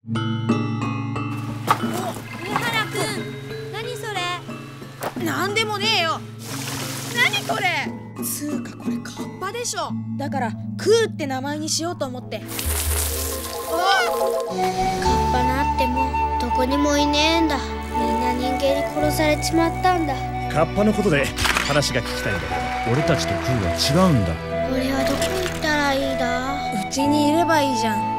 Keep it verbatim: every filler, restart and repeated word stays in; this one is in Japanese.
お、上原くん、何それ。 なんでもねえよ。何これ。 つうかこれカッパでしょ。 だからクーって名前にしようと思って。 カッパなってもどこにもいねえんだ。みんな人間に殺されちまったんだ。 カッパのことで話が聞きたいんだけど、俺たちとクーは違うんだ。 俺はどこ行ったらいいだ。 うちにいればいいじゃん。